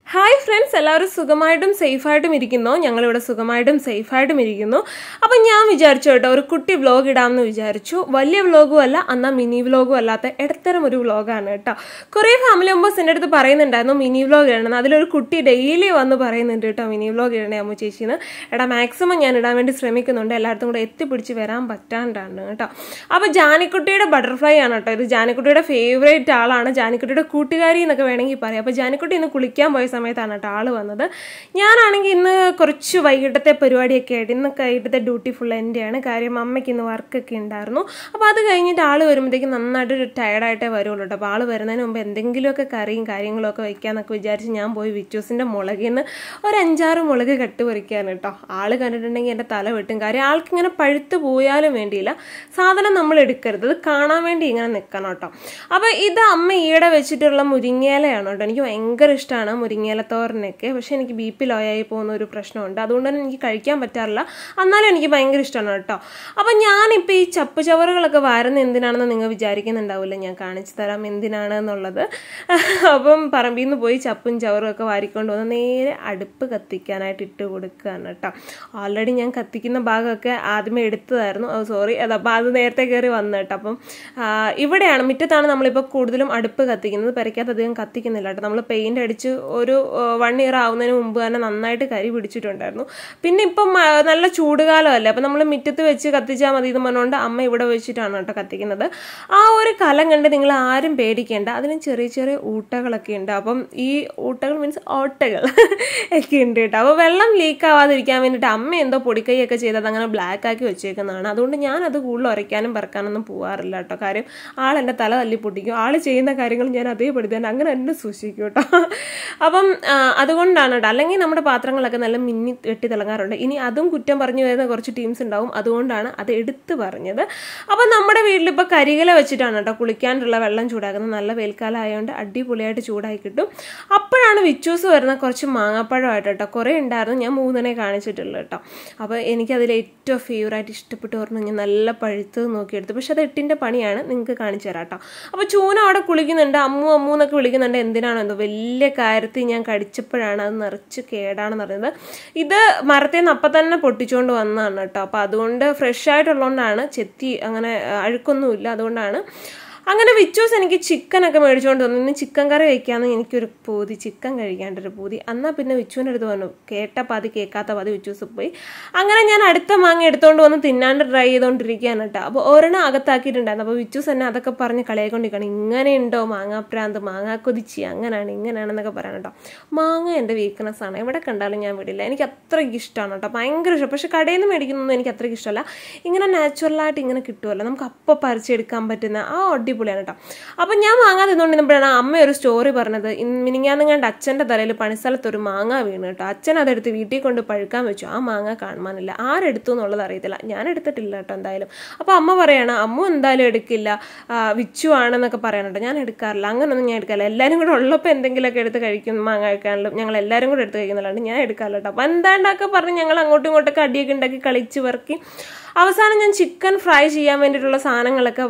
Hi friends, എല്ലാവരും സുഖമായിട്ടും സേഫായിട്ടും ഇരിക്കുന്നു. ഞങ്ങളിവിടെ സുഖമായിട്ടും സേഫായിട്ടും ഇരിക്കുന്നു. അപ്പം ഞാൻ വിചാരിച്ചു കേട്ടോ, ഒരു കുട്ടി വ്ലോഗ് ഇടാമെന്ന് വിചാരിച്ചു. വലിയ വ്ലോഗും അല്ല, എന്നാൽ മിനി വ്ലോഗും അല്ലാത്ത ഇടത്തരം ഒരു വ്ലോഗാണ് കേട്ടോ. കുറേ ഫാമിലി മെമ്പേഴ്സ് എൻ്റെ അടുത്ത് പറയുന്നുണ്ടായിരുന്നു മിനി വ്ലോഗ് ഇടണം. അതിലൊരു കുട്ടി ഡെയിലി വന്ന് പറയുന്നുണ്ട് കേട്ടോ, മിനി വ്ലോഗ് ഇടണേ അമ്മു ചേച്ചിന്ന്. എടാ മാക്സിമം ഞാൻ ഇടാൻ വേണ്ടി ശ്രമിക്കുന്നുണ്ട്, എല്ലായിടത്തും കൂടെ എത്തിപ്പിടിച്ച് വരാൻ പറ്റാണ്ടാണ് കേട്ടോ. അപ്പോൾ ജാനിക്കുട്ടിയുടെ ബട്ടർഫ്ലൈ ആണ് കേട്ടോ ഇത്. ജാനിക്കുട്ടിയുടെ ഫേവറേറ്റ് ആളാണ്, ജാനിക്കുട്ടിയുടെ കൂട്ടുകാരി എന്നൊക്കെ വേണമെങ്കിൽ പറയാം. അപ്പോൾ ജാനിക്കുട്ടി ഇന്ന് കുളിക്കാൻ പോയ സമയത്താണ് കേട്ടോ ആള് വന്നത്. ഞാനാണെങ്കിൽ ഇന്ന് കുറച്ച് വൈകിട്ടത്തെ പരിപാടിയൊക്കെ ആയിട്ട്, ഇന്ന് വൈകിട്ടത്തെ ഡ്യൂട്ടി ഫുൾ എൻ്റെയാണ്. കാര്യം അമ്മയ്ക്ക് ഇന്ന് വർക്കൊക്കെ ഉണ്ടായിരുന്നു. അപ്പോൾ അത് കഴിഞ്ഞിട്ട് ആൾ വരുമ്പോഴത്തേക്കും നന്നായിട്ടൊരു ടയർഡായിട്ടേ വരുള്ളൂ കേട്ടോ. അപ്പോൾ ആൾ വരുന്നതിന് മുമ്പ് എന്തെങ്കിലുമൊക്കെ കറിയും കാര്യങ്ങളൊക്കെ വയ്ക്കാമെന്നൊക്കെ വിചാരിച്ച് ഞാൻ പോയി വിച്ചൂസിൻ്റെ മുളകിൽ നിന്ന് ഒരു 5-6 മുളക് കട്ട് പറിക്കാൻ കേട്ടോ. ആൾ കണ്ടിട്ടുണ്ടെങ്കിൽ എൻ്റെ തല വെട്ടും. കാര്യം ആൾക്കിങ്ങനെ പഴുത്ത് പോയാലും വേണ്ടിയില്ല, സാധനം നമ്മൾ എടുക്കരുത്, അത് കാണാൻ വേണ്ടി ഇങ്ങനെ നിൽക്കണം കേട്ടോ. അപ്പോൾ ഇത് അമ്മ ഈയിടെ വെച്ചിട്ടുള്ള മുരിങ്ങയിലയാണ് കേട്ടോ. എനിക്ക് ഭയങ്കര ഇഷ്ടമാണ് മുരിങ്ങയിലത്തോരനൊക്കെ. പക്ഷേ എനിക്ക് BP ലോയായി പോകുന്ന ഒരു പ്രശ്നമുണ്ട്, അതുകൊണ്ട് തന്നെ എനിക്ക് കഴിക്കാൻ പറ്റാറില്ല. എന്നാലും എനിക്ക് ഭയങ്കര ഇഷ്ടമാണ് കേട്ടോ. അപ്പം ഞാനിപ്പോൾ ഈ ചപ്പ് ചവറുകളൊക്കെ വാരുന്ന എന്തിനാണെന്ന് നിങ്ങൾ വിചാരിക്കുന്നുണ്ടാവില്ല. ഞാൻ കാണിച്ചു തരാം എന്തിനാണ് എന്നുള്ളത്. അപ്പം പറമ്പിൽ നിന്ന് പോയി ചപ്പും ചവറും ഒക്കെ വാരിക്കൊണ്ട് വന്ന് നേരെ അടുപ്പ് കത്തിക്കാനായിട്ട് ഇട്ട് കൊടുക്കുകയാണ് കേട്ടോ. ഓൾറെഡി ഞാൻ കത്തിക്കുന്ന ഭാഗമൊക്കെ ആദ്യമേ എടുത്തതായിരുന്നു, സോറി, അതപ്പോൾ അത് നേരത്തെ കയറി വന്നു കേട്ടോ. അപ്പം ഇവിടെയാണ്, മുറ്റത്താണ് നമ്മളിപ്പോൾ കൂടുതലും അടുപ്പ് കത്തിക്കുന്നത്. പെരയ്ക്കകത്ത് അധികം കത്തിക്കുന്നില്ല കേട്ടോ. നമ്മൾ പെയിൻ്റ് അടിച്ച് ഒരു 1 ഇയർ ആവുന്നതിന് മുമ്പ് തന്നെ നന്നായിട്ട് കരി പിടിച്ചിട്ടുണ്ടായിരുന്നു. പിന്നെ ഇപ്പം നല്ല ചൂടുകാലമല്ലേ, അപ്പം നമ്മൾ മുറ്റത്ത് വെച്ച് കത്തിച്ചാൽ മതി എന്ന് പറഞ്ഞുകൊണ്ട് അമ്മ ഇവിടെ വെച്ചിട്ടാണ് കേട്ടോ കത്തിക്കുന്നത്. ആ ഒരു കലം കണ്ട് നിങ്ങൾ ആരും പേടിക്കേണ്ട, അതിന് ചെറിയ ചെറിയ ഊട്ടകളൊക്കെ ഉണ്ട്. അപ്പം ഈ ഊട്ടകൾ മീൻസ് ഓട്ടകൾ ഒക്കെ ഉണ്ട് കേട്ടോ. അപ്പോൾ വെള്ളം ലീക്ക് ആവാതിരിക്കാൻ വേണ്ടിയിട്ട് അമ്മ എന്തോ പൊടിക്കൈയൊക്കെ ചെയ്തത് അങ്ങനെ ബ്ലാക്ക് ആക്കി വെച്ചേക്കുന്നതാണ്. അതുകൊണ്ട് ഞാനത് കൂടുതൽ ഉരയ്ക്കാനും പറക്കാനൊന്നും പോകാറില്ല കേട്ടോ. കാര്യം ആളെൻ്റെ തല തല്ലി പൊട്ടിക്കും. ആൾ ചെയ്യുന്ന കാര്യങ്ങൾ ഞാൻ അതേപടി തന്നെ അങ്ങനെ തന്നെ സൂക്ഷിക്കും കേട്ടോ. അപ്പം അതുകൊണ്ടാണ് കേട്ടോ. അല്ലെങ്കിൽ നമ്മുടെ പാത്രങ്ങളൊക്കെ നല്ല മിന്നി വെട്ടി തിളങ്ങാറുണ്ട്. ഇനി അതും കുറ്റം പറഞ്ഞു വരുന്ന കുറച്ച് ടീംസ് ഉണ്ടാവും, അതുകൊണ്ടാണ് അത് എടുത്തു പറഞ്ഞത്. അപ്പം നമ്മുടെ വീട്ടിലിപ്പോൾ കരികല വെച്ചിട്ടാണ് കേട്ടോ കുളിക്കാനുള്ള വെള്ളം ചൂടാക്കുന്നത്. നല്ല വേൽക്കാലം ആയതുകൊണ്ട് അടിപൊളിയായിട്ട് ചൂടായി കിട്ടും. അപ്പോഴാണ് വിച്ചൂസ് വരുന്ന കുറച്ച് മാങ്ങാപ്പഴമായിട്ട് കേട്ടോ. കുറേ ഉണ്ടായിരുന്നു, ഞാൻ 3 കാണിച്ചിട്ടുള്ളൂ കേട്ടോ. അപ്പോൾ എനിക്കതിൽ ഏറ്റവും ഫേവറായിട്ട് ഇഷ്ടപ്പെട്ട് പറഞ്ഞു ഞാൻ നല്ല പഴുത്ത് നോക്കിയെടുത്തു. പക്ഷെ അത് 8ൻ്റെ പണിയാണ്, നിങ്ങൾക്ക് കാണിച്ചു തരാം കേട്ടോ. അപ്പോൾ ചൂന അവിടെ കുളിക്കുന്നുണ്ട്, അമ്മു അമ്മു എന്നൊക്കെ വിളിക്കുന്നുണ്ട്. എന്തിനാണോ എന്തോ വലിയ കാര്യത്തിൽ ഞാൻ കടിച്ചപ്പോഴാണ് അത് നിറച്ച് കേടാണെന്ന് അറിയുന്നത്. ഇത് മരത്തിൽ നിന്ന് അപ്പം തന്നെ പൊട്ടിച്ചുകൊണ്ട് വന്നതാണ് കേട്ടോ. അപ്പോൾ അതുകൊണ്ട് ഫ്രഷ് ആയിട്ടുള്ളതുകൊണ്ടാണ്, ചെത്തി അങ്ങനെ അഴുക്കൊന്നുമില്ല, അതുകൊണ്ടാണ്. അങ്ങനെ വിച്ചൂസ് എനിക്ക് ചിക്കനൊക്കെ മേടിച്ചുകൊണ്ട് വന്നു. ഇന്ന് ചിക്കൻ കറി വയ്ക്കാമെന്ന് എനിക്കൊരു പൂതി, ചിക്കൻ കഴിക്കാണ്ടൊരു പൂതി. എന്നാൽ പിന്നെ വിച്ചുവിൻ്റെ അടുത്ത് വന്നു, കേട്ട പാതി കേൾക്കാത്ത പാതി വിച്ചൂസ് പോയി. അങ്ങനെ ഞാൻ അടുത്ത മാങ്ങ എടുത്തുകൊണ്ട് വന്ന് തിന്നാണ്ട് ട്രൈ ചെയ്തുകൊണ്ടിരിക്കുകയാണ് കേട്ടോ. അപ്പോൾ ഒരെണ്ണം അകത്താക്കിയിട്ടുണ്ടായിരുന്നു. അപ്പോൾ വിച്ചൂസ് എന്നെ അതൊക്കെ പറഞ്ഞ് കളയാക്കൊണ്ടിരിക്കണം. ഇങ്ങനെയുണ്ടോ മാങ്ങാപ്രാന്ത്, മാങ്ങാ കൊതിച്ച്, അങ്ങനെയാണ് ഇങ്ങനെയാണെന്നൊക്കെ പറയാൻ കേട്ടോ. മാങ്ങ എൻ്റെ വീക്ക്നെസ് ആണ്, എവിടെ കണ്ടാലും ഞാൻ വിടില്ല. എനിക്ക് അത്രയ്ക്ക് ഇഷ്ടമാണ് കേട്ടോ, ഭയങ്കര ഇഷ്ടം. പക്ഷെ കടയിൽ നിന്ന് മേടിക്കുന്നതൊന്നും എനിക്ക് അത്രയ്ക്ക് ഇഷ്ടമല്ല. ഇങ്ങനെ നാച്ചുറലായിട്ട് ഇങ്ങനെ കിട്ടുമല്ലോ, നമുക്ക് അപ്പം പറിച്ചെടുക്കാൻ പറ്റുന്ന ആ അടിപൊളിയാണ് കേട്ടോ. അപ്പം ഞാൻ മാങ്ങ തിന്നുകൊണ്ടിരുന്നപ്പോഴാണ് അമ്മ ഒരു സ്റ്റോറി പറഞ്ഞത്. മിനിങ്ങാന്നുങ്ങാണ്ട് അച്ഛൻ്റെ തലയിൽ പണിസ്ഥലത്ത് ഒരു മാങ്ങ വീണ് കേട്ടോ. അച്ഛൻ അതെടുത്ത് വീട്ടിൽ കൊണ്ട് പഴുക്കാൻ വെച്ചു. ആ മാങ്ങ കാണുവാനില്ല, ആരെടുത്തു എന്നുള്ളത് അറിയത്തില്ല. ഞാൻ എടുത്തിട്ടില്ല കേട്ടോ എന്തായാലും. അപ്പോൾ അമ്മ പറയണം അമ്മ എന്തായാലും എടുക്കില്ല, വിച്ചു ആണെന്നൊക്കെ പറയാനുണ്ടോ. ഞാൻ എടുക്കാറില്ല, അങ്ങനൊന്നും ഞാൻ എടുക്കാറില്ല. എല്ലാവരും കൂടെ ഉള്ളപ്പോൾ എന്തെങ്കിലുമൊക്കെ എടുത്ത് കഴിക്കും, മാങ്ങ കഴിക്കാനുള്ള ഞങ്ങൾ എല്ലാവരും കൂടെ എടുത്ത് കഴിക്കുന്നുള്ളതാണ്, ഞാൻ എടുക്കാറില്ല കേട്ടോ. അപ്പോൾ എന്താണ്ടൊക്കെ പറഞ്ഞ് ഞങ്ങൾ അങ്ങോട്ടും ഇങ്ങോട്ടൊക്കെ അടിയൊക്കെ ഉണ്ടാക്കി കളിച്ച് വർക്കി അവസാനം ഞാൻ ചിക്കൻ ഫ്രൈ ചെയ്യാൻ വേണ്ടിയിട്ടുള്ള സാധനങ്ങളൊക്കെ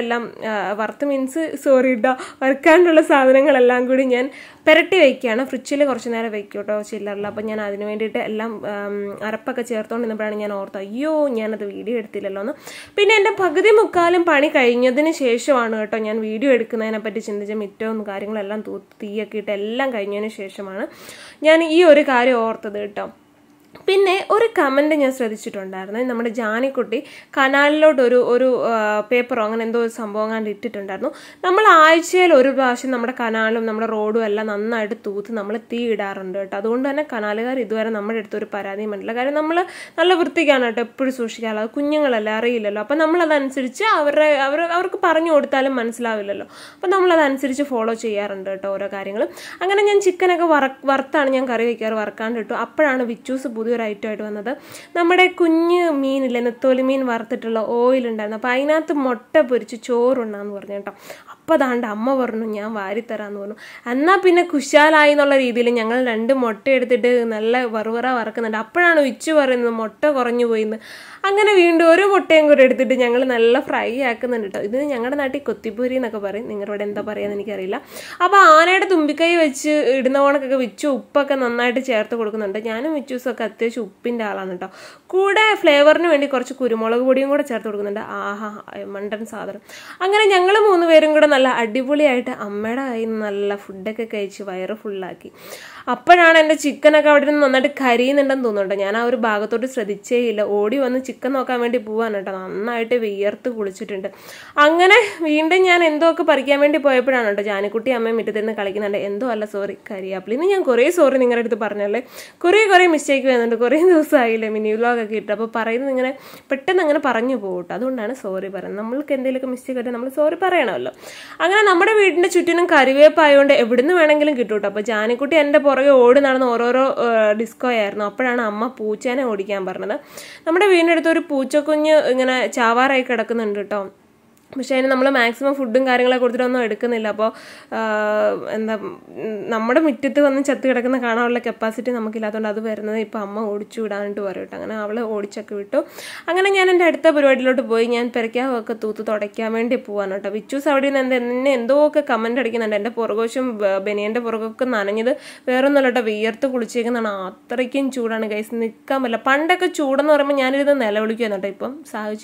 വറുത്ത് മീൻസ് സോറി ഇട്ടോ, വറുക്കാനുള്ള സാധനങ്ങളെല്ലാം കൂടി ഞാൻ പുരട്ടി വയ്ക്കുകയാണ്. ഫ്രിഡ്ജിൽ കുറച്ച് നേരം വയ്ക്കും കേട്ടോ, ചില്ലറിൽ. അപ്പം ഞാൻ അതിന് വേണ്ടിയിട്ട് എല്ലാം അരപ്പൊക്കെ ചേർത്തുകൊണ്ടിരുന്നപ്പോഴാണ് ഞാൻ ഓർത്തത്, അയ്യോ ഞാനത് വീഡിയോ എടുത്തില്ലല്ലോ എന്ന്. പിന്നെ എൻ്റെ പകുതി മുക്കാലും പണി കഴിഞ്ഞതിന് ശേഷമാണ് കേട്ടോ ഞാൻ വീഡിയോ എടുക്കുന്നതിനെ പറ്റി ചിന്തിച്ച. മിറ്റവും കാര്യങ്ങളെല്ലാം തീയൊക്കെ ഇട്ട് എല്ലാം കഴിഞ്ഞതിന് ശേഷമാണ് ഞാൻ ഈ ഒരു കാര്യം ഓർത്തത് കേട്ടോ. പിന്നെ ഒരു കമൻറ്റ് ഞാൻ ശ്രദ്ധിച്ചിട്ടുണ്ടായിരുന്നു. നമ്മുടെ ജാനിക്കുട്ടി കനാലിലോട്ട് ഒരു പേപ്പറോ അങ്ങനെ എന്തോ ഒരു സംഭവം കണ്ട് ഇട്ടിട്ടുണ്ടായിരുന്നു. നമ്മൾ ആഴ്ചയിൽ ഒരു പ്രാവശ്യം നമ്മുടെ കനാലും നമ്മുടെ റോഡും എല്ലാം നന്നായിട്ട് തൂത്ത് നമ്മൾ തീ ഇടാറുണ്ട് കേട്ടോ. അതുകൊണ്ട് തന്നെ കനാലുകാർ ഇതുവരെ നമ്മുടെ അടുത്തൊരു പരാതിയും വേണ്ടില്ല. കാര്യം നമ്മൾ നല്ല വൃത്തിക്കാണ് കേട്ടോ എപ്പോഴും സൂക്ഷിക്കാറുള്ളത്. അത് കുഞ്ഞുങ്ങളല്ല, അറിയില്ലല്ലോ. അപ്പം നമ്മളതനുസരിച്ച് അവർക്ക് പറഞ്ഞു കൊടുത്താലും മനസ്സിലാവില്ലല്ലോ. അപ്പം നമ്മളതനുസരിച്ച് ഫോളോ ചെയ്യാറുണ്ട് കേട്ടോ ഓരോ കാര്യങ്ങളും. അങ്ങനെ ഞാൻ ചിക്കനൊക്കെ വറുത്താണ് ഞാൻ കറി വയ്ക്കാറ്, വറക്കാണ്ട് ഇട്ടു. അപ്പോഴാണ് വിച്ചൂസ് പുതിയൊരു ഐറ്റമായിട്ട് വന്നത് നമ്മുടെ കുഞ്ഞ് മീനില്ലേ, നെത്തോലി മീൻ വറുത്തിട്ടുള്ള ഓയിലുണ്ടായിരുന്നു. അപ്പോൾ അതിനകത്ത് മുട്ട പൊരിച്ച് ചോറുണ്ടാന്ന് പറഞ്ഞു കേട്ടോ. അപ്പോൾ അതാണ്ട് അമ്മ പറഞ്ഞു ഞാൻ വാരിത്തരാമെന്ന് പറഞ്ഞു. എന്നാൽ പിന്നെ കുശാലായി എന്നുള്ള രീതിയിൽ ഞങ്ങൾ 2 മുട്ട എടുത്തിട്ട് നല്ല വറുവറ വറക്കുന്നുണ്ട്. അപ്പോഴാണ് വിച്ചു പറയുന്നത് മുട്ട കുറഞ്ഞു പോയിന്ന്. അങ്ങനെ വീണ്ടും ഒരു മുട്ടയും കൂടെ എടുത്തിട്ട് ഞങ്ങൾ നല്ല ഫ്രൈ ആക്കുന്നുണ്ട് കേട്ടോ. ഇത് ഞങ്ങളുടെ നാട്ടിൽ കൊത്തിപ്പൂരി എന്നൊക്കെ പറയും, നിങ്ങളുടെ ഇവിടെ എന്താ പറയുക എനിക്കറിയില്ല. അപ്പോൾ ആനയുടെ തുമ്പിക്കൈ വെച്ച് ഇടുന്ന പോണക്കൊക്കെ വിച്ചു ഉപ്പൊക്കെ നന്നായിട്ട് ചേർത്ത് കൊടുക്കുന്നുണ്ട്. ഞാനും വിച്ചൂസൊക്കെ അത്യാവശ്യം ഉപ്പിൻ്റെ ആളാണ് കേട്ടോ. കൂടെ ഫ്ലേവറിന് വേണ്ടി കുറച്ച് കുരുമുളക് പൊടിയും കൂടെ ചേർത്ത് കൊടുക്കുന്നുണ്ട്. ആഹാ മണ്ടൻ സാധനം. അങ്ങനെ ഞങ്ങൾ 3 പേരും കൂടെ നല്ല അടിപൊളിയായിട്ട് അമ്മയുടെ കയ്യിൽ നിന്ന് നല്ല ഫുഡൊക്കെ കഴിച്ച് വയറ് ഫുള്ളാക്കി. അപ്പോഴാണ് എൻ്റെ ചിക്കനൊക്കെ അവിടെ നിന്ന് നന്നായിട്ട് കരിയുന്നുണ്ടെന്ന് തോന്നുന്നുണ്ട്. ഞാൻ ആ ഒരു ഭാഗത്തോട്ട് ശ്രദ്ധിച്ചേ ഇല്ല. ഓടി വന്ന് ചിക്കൻ നോക്കാൻ വേണ്ടി പോവാൻ കേട്ടോ. നന്നായിട്ട് വിയർത്ത് കുളിച്ചിട്ടുണ്ട്. അങ്ങനെ വീണ്ടും ഞാൻ എന്തോ ഒക്കെ പറിക്കാൻ വേണ്ടി പോയപ്പോഴാണ് കേട്ടോ ജാനിക്കുട്ടി അമ്മയും മുറ്റത്തിരുന്ന് കളിക്കുന്നുണ്ട്. എന്തോ അല്ല സോറി കരിയാപ്പിൾ. ഇന്ന് ഞാൻ കുറേ സോറി നിങ്ങളുടെ അടുത്ത് പറഞ്ഞല്ലേ, കുറേ മിസ്റ്റേക്ക് വരുന്നുണ്ട്. കുറേ ദിവസമായില്ലേ മിനി വ്ലോഗൊക്കെ ഇട്ട്. അപ്പോൾ പറയുന്നത് ഇങ്ങനെ പെട്ടെന്ന് അങ്ങനെ പറഞ്ഞു പോകട്ടോ. അതുകൊണ്ടാണ് സോറി പറയുന്നത്. നമ്മൾക്ക് എന്തെങ്കിലുമൊക്കെ മിസ്റ്റേക്ക് ആയിട്ട് നമ്മൾ സോറി പറയണമല്ലോ. അങ്ങനെ നമ്മുടെ വീടിൻ്റെ ചുറ്റിനും കറിവേപ്പായതുകൊണ്ട് എവിടുന്ന് വേണമെങ്കിലും കിട്ടും കേട്ടോ. അപ്പോൾ ജാനിക്കുട്ടി എൻ്റെ പുറകെ ഓടി നടന്ന് ഓരോരോ ഡിസ്കോ ആയിരുന്നു. അപ്പോഴാണ് അമ്മ പൂച്ചേനെ ഓടിക്കാൻ പറഞ്ഞത്. നമ്മുടെ വീടിനടുത്ത് ഒരു പൂച്ചക്കുഞ്ഞ് ഇങ്ങനെ ചാവാറായി കിടക്കുന്നുണ്ട് കേട്ടോ. പക്ഷേ അതിന് നമ്മൾ മാക്സിമം ഫുഡും കാര്യങ്ങളൊക്കെ കൊടുത്തിട്ടൊന്നും എടുക്കുന്നില്ല. അപ്പോൾ എന്താ നമ്മുടെ മുറ്റത്ത് വന്ന് ചത്ത് കിടക്കുന്ന കാണാനുള്ള കപ്പാസിറ്റി നമുക്കില്ലാത്തതുകൊണ്ട് അത് വരുന്നത് ഇപ്പോൾ അമ്മ ഓടിച്ചു വിടാനായിട്ട് പറയും കേട്ടോ. അങ്ങനെ അവൾ ഓടിച്ചൊക്കെ വിട്ടു. അങ്ങനെ ഞാൻ എൻ്റെ അടുത്ത പരിപാടിയിലോട്ട് പോയി. ഞാൻ പെരക്കാവൊക്കെ തൂത്ത് തുടയ്ക്കാൻ വേണ്ടി പോവാണ് കേട്ടോ. വിച്ചൂസ് അവിടെ നിന്ന് എന്നെ എന്തോ ഒക്കെ കമൻറ്റ് അടിക്കുന്നുണ്ട്. എൻ്റെ പുറകോശം ബനിയൻ്റെ പുറകൊക്കെ നനഞ്ഞത് വേറൊന്നുമല്ല കേട്ടോ, വിയർത്ത് കുളിച്ചേക്കുന്നതാണ്. അത്രയ്ക്കും ചൂടാണ് ഗൈസ്, നിൽക്കാൻ പറ്റില്ല. പണ്ടൊക്കെ ചൂടെന്ന് പറയുമ്പോൾ ഞാനിരുന്ന് നിലവിളിക്കുന്നു കേട്ടോ. ഇപ്പം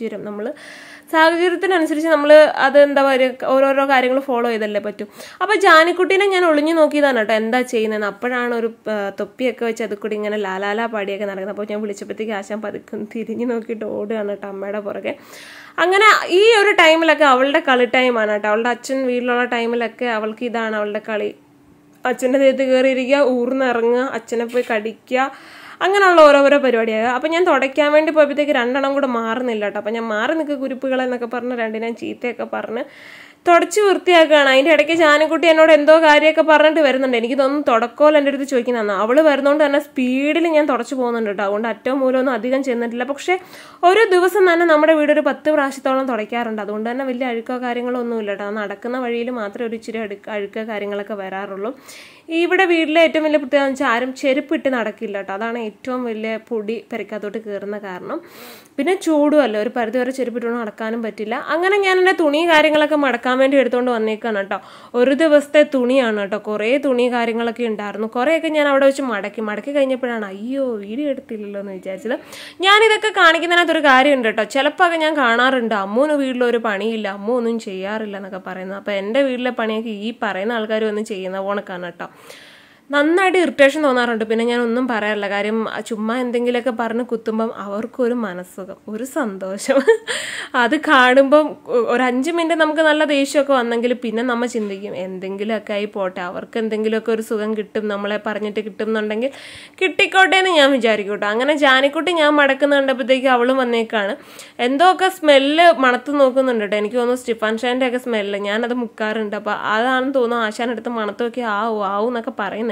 സാഹചര്യത്തിനനുസരിച്ച് നമ്മൾ അത് എന്താ പറയുക ഓരോരോ കാര്യങ്ങൾ ഫോളോ ചെയ്തല്ലേ പറ്റും. അപ്പോൾ ജാനിക്കുട്ടീനെ ഞാൻ ഒളിഞ്ഞു നോക്കിയതാണ് കേട്ടോ എന്താ ചെയ്യുന്നതെന്ന്. അപ്പോഴാണ് ഒരു തൊപ്പിയൊക്കെ വെച്ച് അത് കൂടി ഇങ്ങനെ ലാലാല പാടിയൊക്കെ നടക്കുന്നത്. അപ്പോൾ ഞാൻ വിളിച്ചപ്പോഴത്തേക്ക് ആശാൻ പതുക്കും തിരിഞ്ഞു നോക്കിയിട്ട് ഓടുകയാണ് കേട്ടോ അമ്മയുടെ പുറകെ. അങ്ങനെ ഈ ഒരു ടൈമിലൊക്കെ അവളുടെ കളി ടൈമാണ് കേട്ടോ. അവളുടെ അച്ഛൻ വീട്ടിലുള്ള ടൈമിലൊക്കെ അവൾക്ക് ഇതാണ് അവളുടെ കളി. അച്ഛൻ്റെ ദേഹത്ത് കയറിയിരിക്കുക, ഊർന്നിറങ്ങുക, അച്ഛനെ പോയി കടിക്കുക, അങ്ങനെയുള്ള ഓരോരോ പരിപാടിയാകുക. അപ്പം ഞാൻ തുടയ്ക്കാൻ വേണ്ടി പോയപ്പോഴത്തേക്ക് 2 എണ്ണം കൂടെ മാറുന്നില്ല കേട്ടോ. അപ്പം ഞാൻ മാറി നിൽക്കുക കുരുപ്പുകളെന്നൊക്കെ പറഞ്ഞ് 2 ചീത്തയൊക്കെ പറഞ്ഞ് തുടച്ച് വൃത്തിയാക്കുകയാണ്. അതിൻ്റെ ഇടയ്ക്ക് ജാനിക്കുട്ടി എന്നോട് എന്തോ കാര്യമൊക്കെ പറഞ്ഞിട്ട് വരുന്നുണ്ട്. എനിക്കിതൊന്നും തുടക്കമല്ല എൻ്റെ അടുത്ത് ചോദിക്കുന്നതാണ്. അവൾ വരുന്നതുകൊണ്ട് തന്നെ സ്പീഡിൽ ഞാൻ തുടച്ചു പോകുന്നുണ്ട് കേട്ടോ. അതുകൊണ്ട് അറ്റവും മൂലമൊന്നും അധികം ചെന്നിട്ടില്ല. പക്ഷേ ഒരു ദിവസം തന്നെ നമ്മുടെ വീട് ഒരു 10 പ്രാവശ്യത്തോളം തുടയ്ക്കാറുണ്ട്. അതുകൊണ്ട് തന്നെ വലിയ അഴുക്കോ കാര്യങ്ങളോ ഒന്നുമില്ല കേട്ടോ. നടക്കുന്ന വഴിയിൽ മാത്രമേ ഒരു ഇച്ചിരി അഴുക്കോ കാര്യങ്ങളൊക്കെ വരാറുള്ളൂ. ഇവിടെ വീട്ടിലെ ഏറ്റവും വലിയ പ്രത്യേകത എന്ന് വെച്ചാൽ ആരും ചെരുപ്പിട്ട് നടക്കില്ല കേട്ടോ. അതാണ് ഏറ്റവും വലിയ പൊടി പെരക്കകത്തോട്ട് കയറുന്ന കാരണം. പിന്നെ ചൂടുമല്ല, ഒരു പരിധി വരെ ചെരുപ്പിട്ടുകൊണ്ട് നടക്കാനും പറ്റില്ല. അങ്ങനെ ഞാൻ എൻ്റെ തുണി കാര്യങ്ങളൊക്കെ മടക്കാൻ വേണ്ടി എടുത്തുകൊണ്ട് വന്നേക്കാണ് കേട്ടോ. ഒരു ദിവസത്തെ തുണിയാണ് കേട്ടോ. കുറേ തുണി കാര്യങ്ങളൊക്കെ ഉണ്ടായിരുന്നു. കുറേയൊക്കെ ഞാൻ അവിടെ വെച്ച് മടക്കി കഴിഞ്ഞപ്പോഴാണ് അയ്യോ വീഡിയോ എടുത്തില്ലല്ലോ എന്ന് വിചാരിച്ചത്. ഞാനിതൊക്കെ കാണിക്കുന്നതിനകത്തൊരു കാര്യമുണ്ട് കേട്ടോ. ചിലപ്പോൾ ഒക്കെ ഞാൻ കാണാറുണ്ട് അമ്മൂന് വീട്ടിലൊരു പണിയില്ല, അമ്മ ഒന്നും ചെയ്യാറില്ല എന്നൊക്കെ പറയുന്നത്. അപ്പോൾ എൻ്റെ വീട്ടിലെ പണിയൊക്കെ ഈ പറയുന്ന ആൾക്കാർ ഒന്നും ചെയ്യുന്ന പോണക്കാണ് കേട്ടോ. നന്നായിട്ട് ഇറിറ്റേഷൻ തോന്നാറുണ്ട്. പിന്നെ ഞാൻ ഒന്നും പറയാറില്ല. കാര്യം ചുമ്മാ എന്തെങ്കിലുമൊക്കെ പറഞ്ഞ് കുത്തുമ്പം അവർക്കൊരു മനസ്സുഖം, ഒരു സന്തോഷം. അത് കാണുമ്പം ഒരു 5 മിനിറ്റ് നമുക്ക് നല്ല ദേഷ്യമൊക്കെ വന്നെങ്കിൽ പിന്നെ നമ്മൾ ചിന്തിക്കും എന്തെങ്കിലുമൊക്കെ ആയി പോട്ടെ, അവർക്ക് എന്തെങ്കിലുമൊക്കെ ഒരു സുഖം കിട്ടും, നമ്മളെ പറഞ്ഞിട്ട് കിട്ടും എന്നുണ്ടെങ്കിൽ കിട്ടിക്കോട്ടെ എന്ന് ഞാൻ വിചാരിക്കും കേട്ടോ. അങ്ങനെ ജാനിക്കുട്ടി ഞാൻ മടക്കുന്ന കണ്ടപ്പോഴത്തേക്ക് അവളും വന്നേക്കാണ്. എന്തോ ഒക്കെ സ്മെല്ല് മണത്ത് നോക്കുന്നുണ്ട് കേട്ടോ. എനിക്ക് തോന്നുന്നു സ്റ്റിഫാൻ ഷാൻ്റെ ഒക്കെ സ്മെല്ല്, ഞാനത് മുക്കാറുണ്ട്. അപ്പോൾ അതാണെന്ന് തോന്നുന്നു ആശാനെടുത്ത് മണത്തൊക്കെ ആവും എന്നൊക്കെ പറയുന്നുണ്ട്.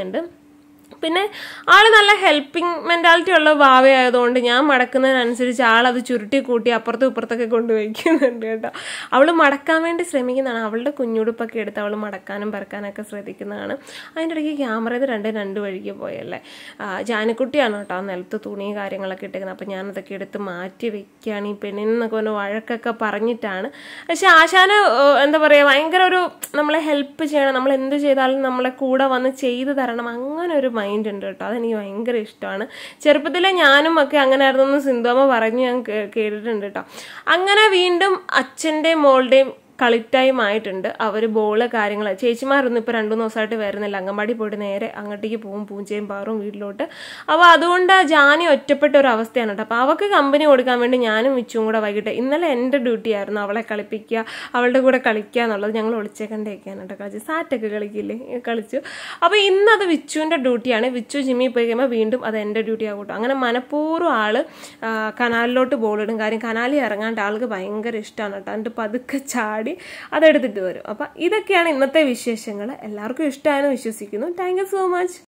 പിന്നെ ആൾ നല്ല ഹെൽപ്പിംഗ് മെൻറ്റാലിറ്റി ഉള്ള ഭാവയായതുകൊണ്ട് ഞാൻ മടക്കുന്നതിനനുസരിച്ച് ആളത് ചുരുട്ടി കൂട്ടി അപ്പുറത്തും ഇപ്പുറത്തൊക്കെ കൊണ്ടുവയ്ക്കുന്നുണ്ട് കേട്ടോ. അവൾ മടക്കാൻ വേണ്ടി ശ്രമിക്കുന്നതാണ്. അവളുടെ കുഞ്ഞുടുപ്പൊക്കെ എടുത്ത് അവൾ മടക്കാനും പറക്കാനൊക്കെ ശ്രദ്ധിക്കുന്നതാണ്. അതിൻ്റെ ഇടയ്ക്ക് ക്യാമറയിൽ രണ്ട് വഴിക്ക് പോയല്ലേ. ജാനിക്കുട്ടിയാണ് കേട്ടോ നിലത്ത് തുണി കാര്യങ്ങളൊക്കെ ഇട്ടേക്കുന്നത്. അപ്പോൾ ഞാനതൊക്കെ എടുത്ത് മാറ്റി വെക്കുകയാണ്. ഈ പെണ്ണിനൊക്കെ ഒന്ന് വഴക്കൊക്കെ പറഞ്ഞിട്ടാണ്. പക്ഷെ ആശാന് എന്താ പറയുക ഭയങ്കര ഒരു നമ്മളെ ഹെൽപ്പ് ചെയ്യണം, നമ്മൾ എന്ത് ചെയ്താലും നമ്മളെ കൂടെ വന്ന് ചെയ്തു തരണം, അങ്ങനെ ഒരു മൈൻഡ് ഉണ്ട് കേട്ടോ. അതെനിക്ക് ഭയങ്കര ഇഷ്ടമാണ്. ചെറുപ്പത്തിലെ ഞാനും ഒക്കെ അങ്ങനെ ആയിരുന്നു സിന്ധുമ്മ പറഞ്ഞ് ഞാൻ കേട്ടിട്ടുണ്ട് കേട്ടോ. അങ്ങനെ വീണ്ടും അച്ഛൻ്റെയും മോളുടെയും കളി ടൈം ആയിട്ടുണ്ട്. അവർ ബോള് കാര്യങ്ങൾ ചേച്ചിമാരൊന്നും ഇപ്പോൾ 2-3 ദിവസമായിട്ട് വരുന്നില്ല. അങ്കൻവാടി പോയിട്ട് നേരെ അങ്ങോട്ടേക്ക് പോകും, പൂഞ്ചയും പാറും വീട്ടിലോട്ട്. അപ്പോൾ അതുകൊണ്ട് ജാനി ഒറ്റപ്പെട്ട ഒരു അവസ്ഥയാണ് കേട്ടോ. അപ്പോൾ അവൾക്ക് കമ്പനി കൊടുക്കാൻ വേണ്ടി ഞാനും വിച്ചും കൂടെ വൈകിട്ട്, ഇന്നലെ എൻ്റെ ഡ്യൂട്ടി ആയിരുന്നു അവളെ കളിപ്പിക്കുക, അവളുടെ കൂടെ കളിക്കുക എന്നുള്ളത്. ഞങ്ങൾ ഒളിച്ചേക്കണ്ടേക്കാണ് കേട്ടോ കളിച്ച്, സാറ്റൊക്കെ കളിക്കില്ലേ, കളിച്ചു. അപ്പോൾ ഇന്നത് വിച്ചുവിൻ്റെ ഡ്യൂട്ടിയാണ്. വിച്ചു ജിമ്മി പോയി കഴിയുമ്പോൾ വീണ്ടും അത് എൻ്റെ ഡ്യൂട്ടി ആകും കേട്ടോ. അങ്ങനെ മനഃപൂർവ്വം ആൾ കനാലിലോട്ട് ബോളിടും. കാര്യം കനാലിൽ ഇറങ്ങാണ്ട് ആൾക്ക് ഭയങ്കര ഇഷ്ടമാണ് കേട്ടോ. എന്നിട്ട് പതുക്കെ ചാടി അതെടുത്തിട്ട് വരും. അപ്പം ഇതൊക്കെയാണ് ഇന്നത്തെ വിശേഷങ്ങൾ. എല്ലാവർക്കും ഇഷ്ടമായെന്ന് വിശ്വസിക്കുന്നു. Thank you so much.